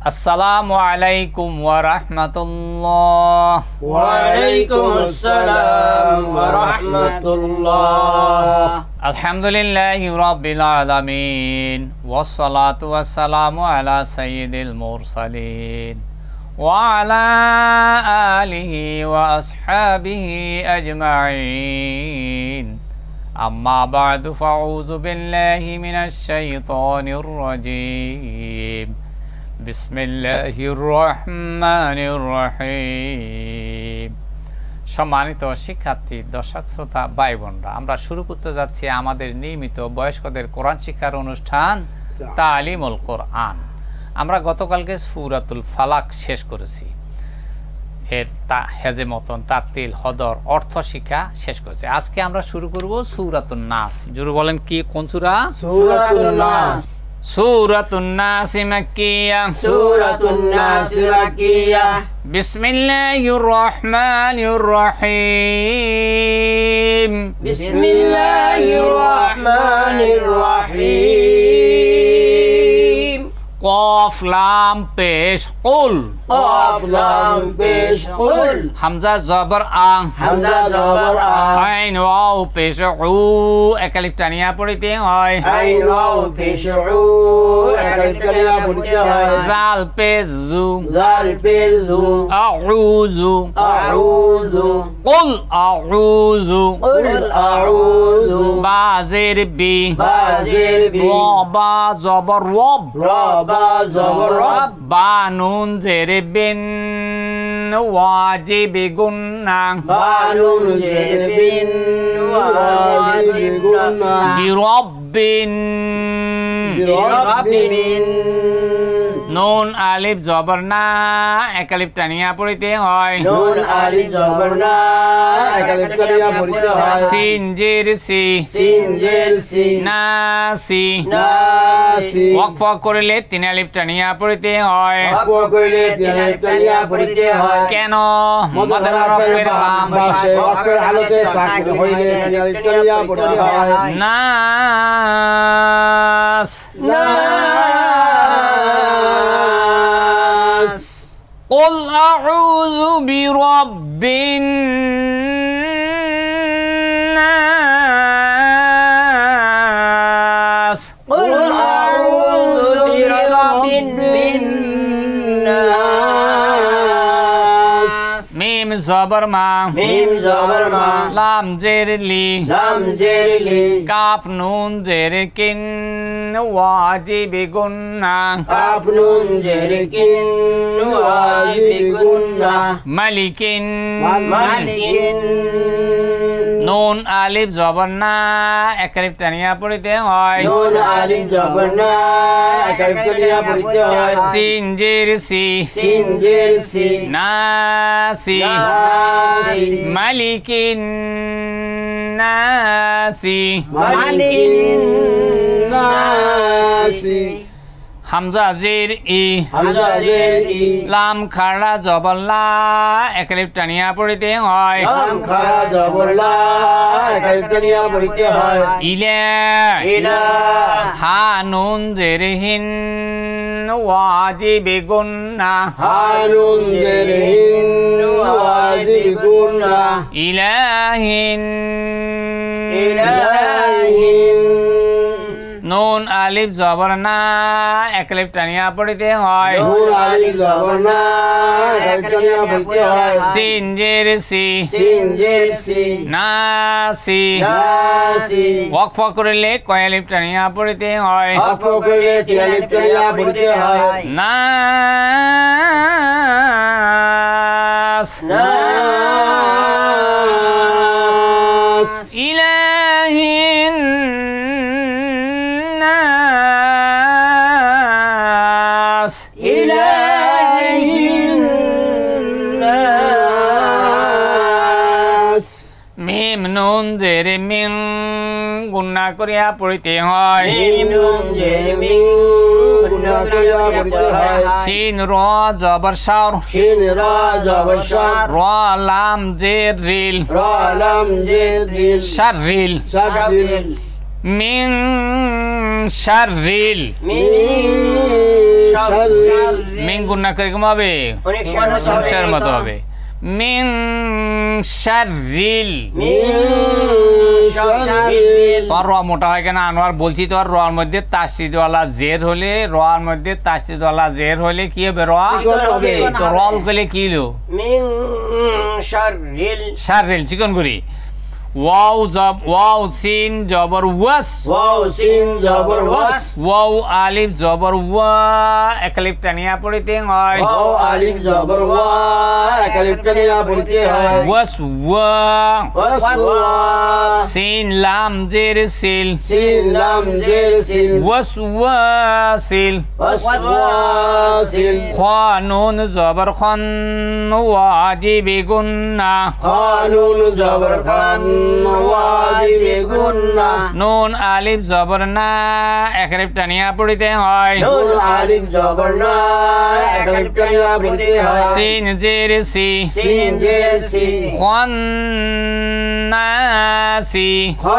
আসসালামু আলাইকুম ওয়া রাহমাতুল্লাহ। ওয়া আলাইকুমুস সালাম ওয়া রাহমাতুল্লাহ। আলহামদুলিল্লাহি রাব্বিল আলামিন ওয়াস সালাতু ওয়াস সালামু আলা সাইয়্যিদিল মুরসালিন ওয়া আলা আলিহি ওয়া আসহাবিহি আজমাইন। আম্মা বা'দু ফাউযু বিল্লাহি মিনাশ শাইতানির রাজীম। বিসমিল্লাহির রহমানির রহিম। সম্মানিত শিক্ষার্থী, দর্শক শ্রোতা, ভাই বোনরা, আমরা শুরু করতে যাচ্ছি আমাদের নিয়মিত বয়স্কদের কোরআন শিক্ষার অনুষ্ঠান তালিমুল কোরআন। আমরা গতকালকে সূরাতুল ফালাক শেষ করেছি, এর হেজে মতন তারতিল হদর অর্থ শিক্ষা শেষ করেছি। আজকে আমরা শুরু করব সূরাতুন নাস। জোরে বলেন, কি কোন সূরা? সূরাতুন নাস। সূরাতুন নাস মাক্কিয়া। সূরাতুন নাস মাক্কিয়া। বিসমিল্লাহির রহমানির রহিম। বিসমিল্লাহির রহমানির রহিম। কফ লাম পেশ কুল। কফ লাম পেশ কুল। হামজা জবর আং। হামজা জবর আ। আইন ওয়াও পেশ উ। একালিফ টানিয়া পড়িতে হয়। আইন ওয়াও পেশ উ। একালিফ টানিয়া পড়িতে হয়। জাল পেশ জু। জাল পেশ জু। আউযু। আউযু। কুল আউযু। কুল আউযু। বা জের বি। বা জের বি। বা জবর ওয়াব। রবা জবর রব। বা নুন জের বিন। ওয়াজিব গুন্না। বানুন জের বিন। ওয়াজিব গুন্না। বিরব্বিন। বিরব্বিন। নুন আলিফ জবর না। একালিফ টানিয়া পড়িতে হয়। নুন আলিফ জবর না। একালিফ টানিয়া পড়িতে হয়। সিন জের সি। সিন জের সি। নাসি। নাসি। ওয়াকফ করলে তিন আলিফ টানিয়া পড়িতে হয়। ওয়াকফ করলে তিন আলিফ টানিয়া পড়িতে হয়। কেন? মদের হরফের বাম পাশে ওয়াকফের হালতে সাকিন হইলে তিন আলিফ টানিয়া পড়িতে হয়। নাস। নাস। قل أعوذ برب الناس. قل أعوذ برب الناس. ميم زبر ما. মিম জবর মা। لام زير لي. লাম জের লি। كاف نون زير كن. واجب গুন্না। কাফ নুন জের কিন। ওয়াজিব গুন্না। মালিকিন। মালিকিন। নুন আলিফ জবর না। একালিফ টানিয়া পড়িতে হয়। নুন আলিফ জবর না। একালিফ টানিয়া পড়িতে হয়। সিন জের সি। সিন জের সি। নাসি। নাসি। মালিকিন নাসি। মালিকিন নাসি। হামজা জের ই। হামজা জের ই। লাম খাড়া জবর লা। একালিফ টানিয়া পড়িতে হয়। লাম খাড়া জবর লা। একালিফ টানিয়া পড়িতে হয়। ইলা। ইলা। হা নুন জের হিন। ওয়াজিব গুন্না। হানুন জের হিন। ওয়াজিব গুন্না। ইলাহিন। ইলাহিন। নুন আলিফ জবর না। একালিফ টানিয়া পড়িতে হয়। নুন আলিফ জবর না। একালিফ টানিয়া পড়িতে হয়। সিন জের সি। সিন জের সি। নাসি। নাসি। ওয়াকফ করলে কয় আলিফ টানিয়া পড়িতে হয়। ওয়াকফ করলে তিন আলিফ টানিয়া পড়িতে হয়। নাস। নাস। ইলাহিন নাস। ইলাহিন নাস। মিম নুন জের মিন। গুন্না করিয়া পড়িতে হয়। মিম নুন জের মিন। গুন্না করিয়া পড়িতে হয়। সিন র জবর সার। শিন রা জবর শার। র লাম জের রিল। রা লাম জের রিল। শাররিল। শাররিল। মিন শাররিল। মিন শাররিল। মিং গুণা করে কেমন হবে সংসার মতো হবে মিং শাররিল তোর র মোটা হয় কেন আনোয়ার বলছি তোর রর মধ্যে তাসদিদওয়ালা জের হলে রর মধ্যে তাসদিদওয়ালা জের হলে কি হবে র তো রল করলে কি হলো মিং শাররিল শাররিল চিকন করি ওয়াও জব ওয়াও সিন জবর ওয়াস ওয়াও সিন জবর ওয়াস ওয়াও আলিফ জবর ওয়া একালিফ টানিয়া পড়িতে হয় ওয়াও আলিফ জবর ওয়া একালিফ টানিয়া পড়িতে হয় ওয়াস ওয়া ওয়াস ওয়া সিন লাম জের সিল সিন লাম জের সিল ওয়াস ওয়া সিল ওয়াস ওয়া সিল খা নুন জবর খান ওয়াজিবি গুন্না খানুন জবর খান ওয়াজিবে গুন্না নুন আলিফ জবর না একালিফ টানিয়া পড়িতে হয় নুন আলিফ জবর না একালিফ টানিয়া পড়িতে হয় সিন জের সি সিন জের সি খান্নাসি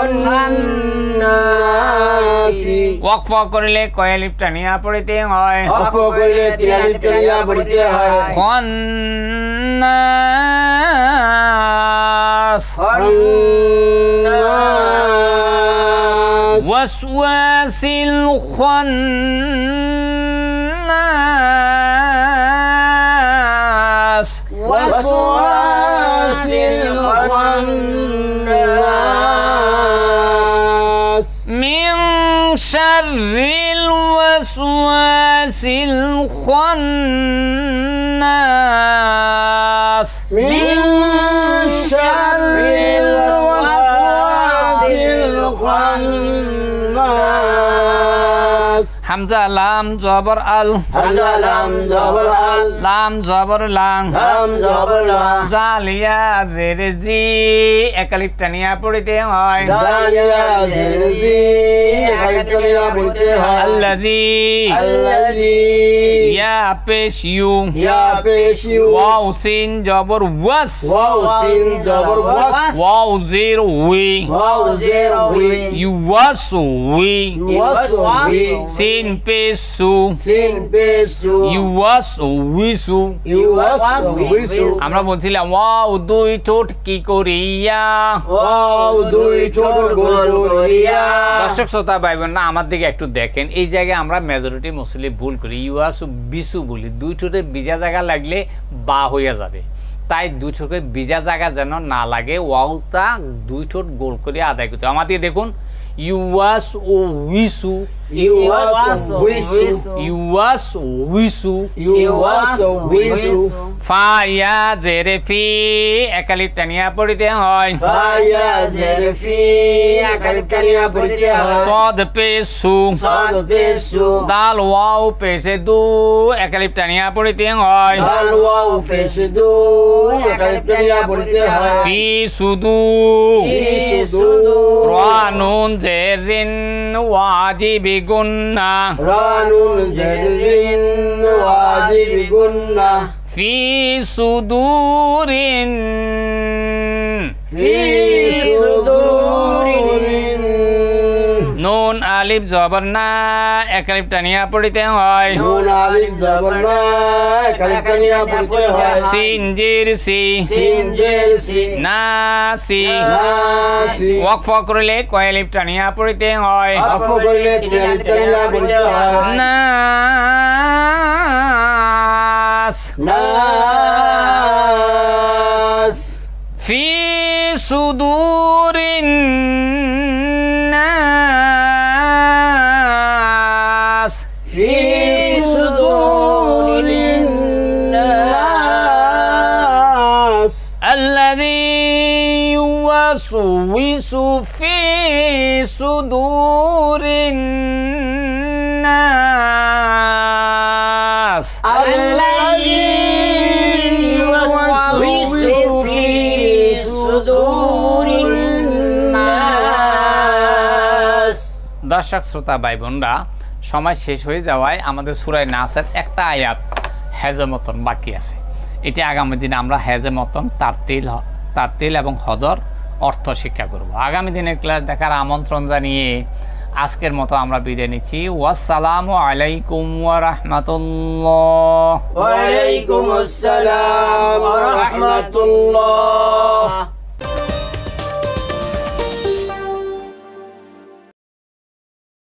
খান্নাসি ওয়াকফ করলে কয়ালিফ টানিয়া পড়িতে হয় অফ কইলে তিন আলিফ টানিয়া পড়িতে হয় খান্নাস খান্নাস ওয়াসওয়াসিল খান্নাস ওয়াসওয়াসিল খান্নাস মিন শাররিল ওয়াসওয়াসিল খান্নাস মিন শাররিল ওয়াসওয়াসিল খান্নাস হামজা লাম জবর আল হামজা লাম জবর আল লাম জবর লাং লাম জবর লা জালিয়া জের জি একালিফ টানিয়া পড়িতে হয় জালিয়া জিরজি একালিফ টানিয়া পড়িতে হয় আল্লাযী আল্লাযী ইয়া পেশ ইউ ইয়া পেশিউ ওয়াও সিন জবর ওয়াস ওয়াও সিন জবর ওয়াস ওয়াও জির উই ওয়াও জির উই ইউ ওয়াস উই ওয়াস উই সিন পেশ সু সিন পেশু ইউ ওয়াস উইসু ইউ ওয়াস উইসু আমরা বলছিলাম ওয়াও দুই ঠোঁট কি করিয়া ওয়াও দুই ছোট গোল করিয়া দর্শক শ্রোতা ভাই বোনেরা আমার দিকে একটু দেখেন এই জায়গায় আমরা মেজরিটি মুসলিম ভুল করি ইউয়াসু বিসু বলি দুই ঠোঁটে বিজা জায়গা লাগলে বা হইয়া যাবে তাই দুই ঠোঁটে বিজা জায়গা যেন না লাগে ওয়াওটা দুই ঠোঁট গোল করে আদায় করতে আমার দিকে দেখুন ইউয়াস ও উইসু ইউ ওয়াস উইসু ইউ ওয়াস উইসু ইউ ওয়াস উইসু ফা ইয়া জেরে ফি একালিফ টানিয়া পড়িতে হয় ফায়া জেরফি একালিফ টানিয়া পড়িতে হয় সদ পেসু সাদ পেশু দাল ওয়াও পেশে দু একালিফ টানিয়া পড়িতে হয় দাল ওয়াও পেশদু একালিফ টানিয়া পড়িতে হয় ফি সুদু সুদু রা নুন জেরিন ওয়াজিবি গুন্না রানুন জেরিন ওয়াজিব গুন্না ফি সুদুরিন ফি সুদুরিন নুন আলিফ জবর না একালিফ টানিয়া পড়িতে হয় নুন আলিফ জবর না একালিফ টানিয়া পড়িতে হয় সিন জির সি সিন জের সি নাসি নাসি ওয়াকফ করলে কয়ালিফ টানিয়া পড়িতে হয় অফ কইলে তিন আলিফ টানিয়া পড়িতে হয় নাস নাস ফি সুদুরিন নাস ফি সুদুরিন নাস الذي يوسوس في صدور الناس الذي يوسوس في صدور الناس দর্শক শ্রোতা ভাই বোনরা সময় শেষ হয়ে যাওয়ায় আমাদের সূরা নাসের একটা আয়াত হেজমতন বাকি আছে এটি আগামী দিনে আমরা হেজমতন তারতিল এবং হদর অর্থ শিক্ষা করব আগামী দিনের ক্লাস দেখার আমন্ত্রণ জানিয়ে আজকের মতো আমরা বিদায় নিচ্ছি। ওয়াসসালামু আলাইকুম ওয়া রাহমাতুল্লাহ। ওয়া আলাইকুম আসসালাম ওয়া রাহমাতুল্লাহ।